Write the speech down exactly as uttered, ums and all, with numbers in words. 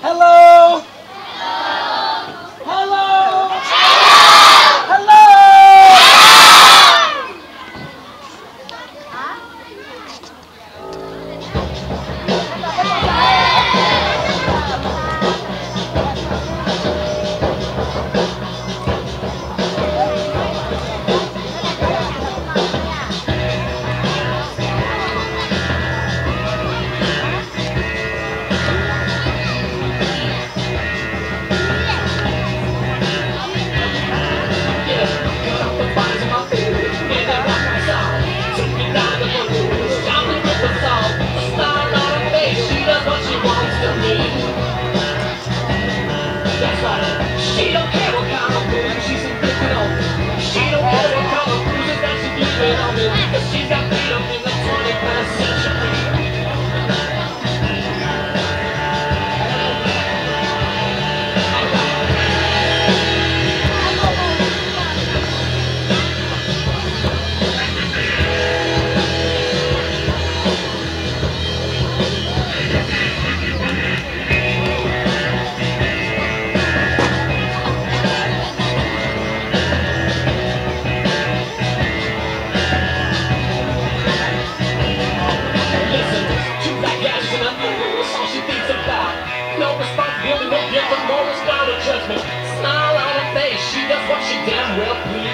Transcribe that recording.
Hello? Hello? Hello? She don't care what kind of food she's inflicted on me. She don't care what kind of bruises that she's leaving on me. Cause she's got freedom in the twenty-first century. No responsibility, no guilt, no moral, no judgment. Smile on her face, she does what she damn well pleases.